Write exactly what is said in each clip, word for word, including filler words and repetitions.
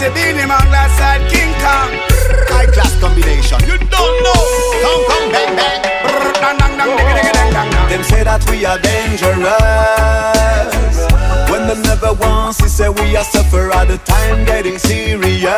say Beenie man glass side King Kong. High class combination. You don't know. Come, come, bang, bang. Them say that we are dangerous. When them never once he say we are suffer all the time getting serious.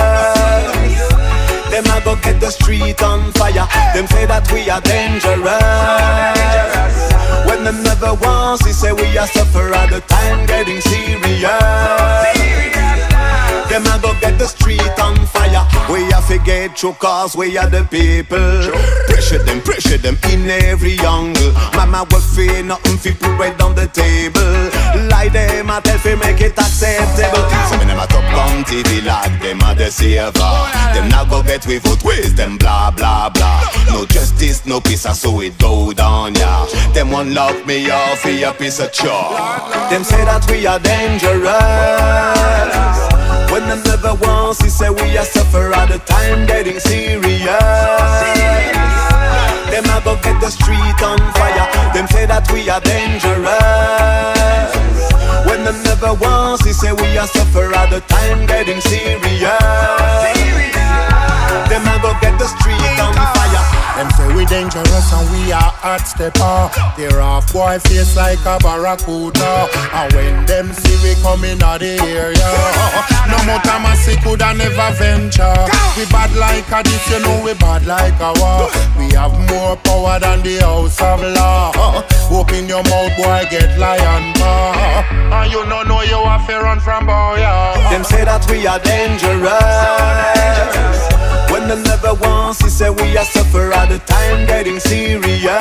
Them a go get the street on fire. Them say that we are dangerous. When them never once he say we are suffer all the time getting serious. Them a go get the street on fire. We have to get through cause we are the people. Pressure them, pressure them in every angle. Mama will feel nothing fi put right on the table. Lie them a tell fi make it acceptable. Some of them a top on T V like them a the saver. Them now go get with foot ways, them blah blah blah. No justice, no peace, so it go down, yeah. Them one lock me off for a piece of chalk. Them say that we are dangerous. When them never once he say we are suffer all the time getting serious. Them a go get the street on fire. Them say that we are dangerous. When them never once he say we are suffer all the time getting serious. Them a go get the street on fire. Them say we dangerous and we are hot stepper. They're off boy face like a barracuda. And when them see we coming out the area, no more time I see coulda never venture. We bad like a this, you know we bad like a war. We have more power than the house of law. Open your mouth boy, get lion paw. And you no know you have to run from boy. Them say that we are dangerous. When them never once he say we are suffer all the time getting serious.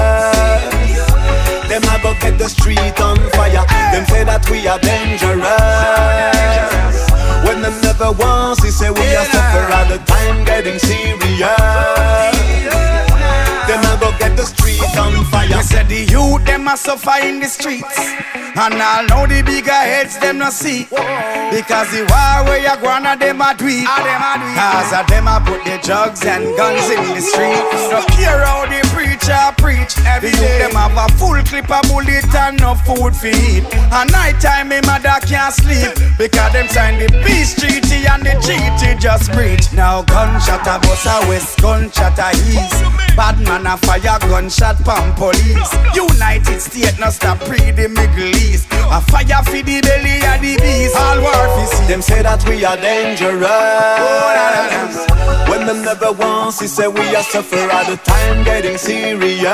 Them a go get the street on fire. Them say that we are dangerous. When them never once he say we are suffer all the time getting serious. Them a go get the street on fire. I said the youth them a suffer in the streets, and all know the bigger heads them no see. Because the war where you gonna them a do it. Cause of them a put the drugs and guns in the streets. No care how the preacher preach. The youth them have a full clip of bullet and no food for eat. And night time me mother can't sleep, because them sign the peace treaty and the treaty just breach. Now gunshot a bus a west, gunshot a east. Bad man a fire, gunshot pump police. United States no stop pre the Middle East. A fire for the belly of the beast. All war for see. Them say that we are dangerous. When them never once he say we are suffer all the time getting serious.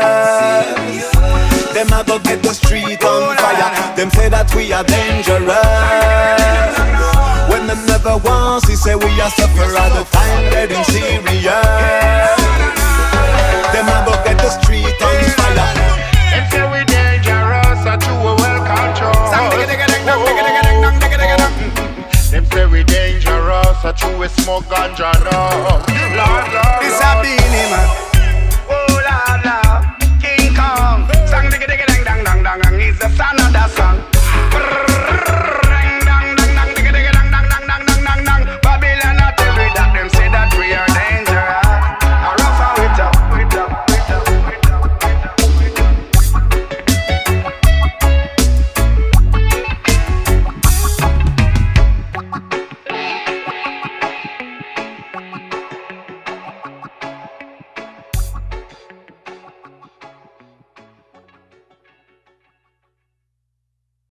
Them a go get the street on fire. Them say that we are dangerous. When them never once he say we are suffer all the time getting serious. Them a go get the street on fire. Them say we dangerous, so to a well control. Them say we dangerous, so to a smoke ganja now.